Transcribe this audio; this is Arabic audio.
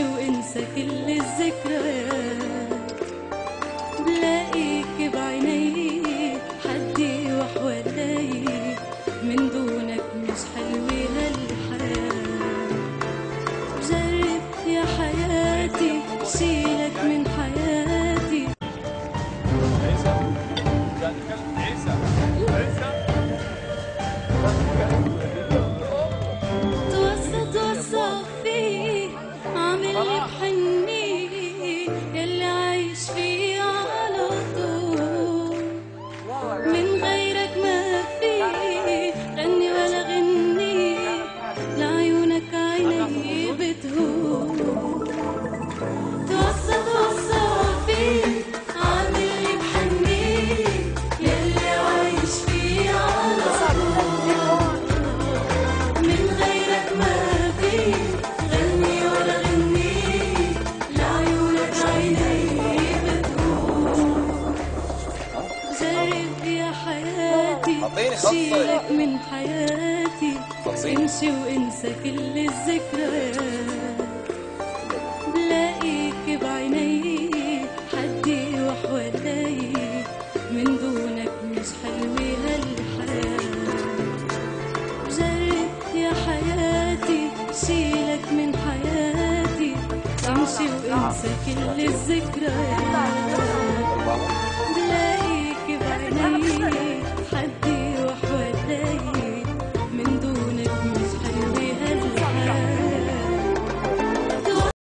وانسى كل الذكريات. بلاقيك بعيني حدي وحوالي، من دونك مش حلوة هالحياة. جرب يا حياتي شيلك من حياتي. عيسى عيسى عيسى توصى فيه عاملي بحني، يلي عايش فيه على طول. من غيرك ما في غني ولا غني، لعيونك عيني بتهون. توصى فيه عاملي بحني، يلي عايش فيه على طول. من غيرك ما في غني ولا غني، لعيونك عيني بتهون. جرب يا حياتي شيلك من حياتي، امشي وانسى كل الذكريات. بلاقيك بعيني حدي وحوالي، من دونك مش حلوة هالحياة. جرب يا حياتي شيلك من حياتي، امشي وانسى كل الذكريات.